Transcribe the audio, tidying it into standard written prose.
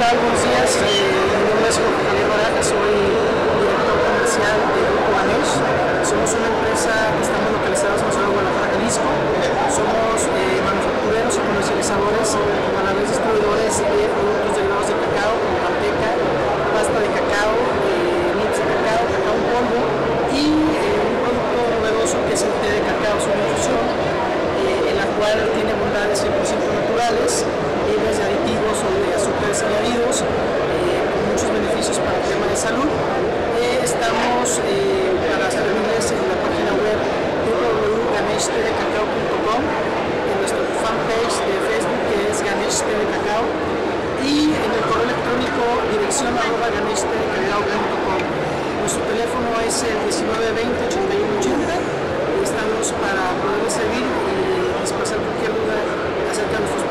tal? Buenos días. Mi nombre es Jorge Javier Baraja, soy director comercial de Grupo Ganesh. Somos una empresa que estamos localizados en la ciudad de Guadalajara, Jalisco. Somos manufactureros y comercializadores, a la vez distribuidores de productos derivados de cacao, como manteca, pasta de cacao, mix de cacao, cacao en polvo y un producto novedoso que es el té de cacao, es una infusión en la cual tiene bondades 100% naturales, libres de aditivos o de azúcares añadidos, con muchos beneficios para el tema de salud. Estamos para servirles en la página web www.ganeshtedecacao.com, en nuestro fanpage de Facebook que es Ganesh Té de Cacao y en el correo electrónico dirección@ganeshtedecacao.com. Nuestro teléfono es el 1920-8180 y estamos para poderles servir y expresar cualquier duda acerca de nuestros